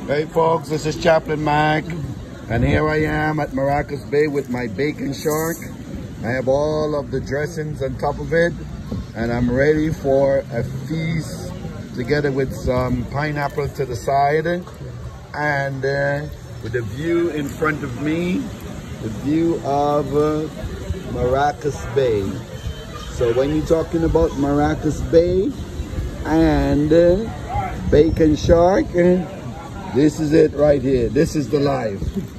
Hey folks, this is Chaplain Mac, and here I am at Maracas Bay with my bacon shark. I have all of the dressings on top of it, and I'm ready for a feast together with some pineapple to the side, and with the view in front of me, the view of Maracas Bay. So when you're talking about Maracas Bay and bacon shark, this is it right here. This is the life.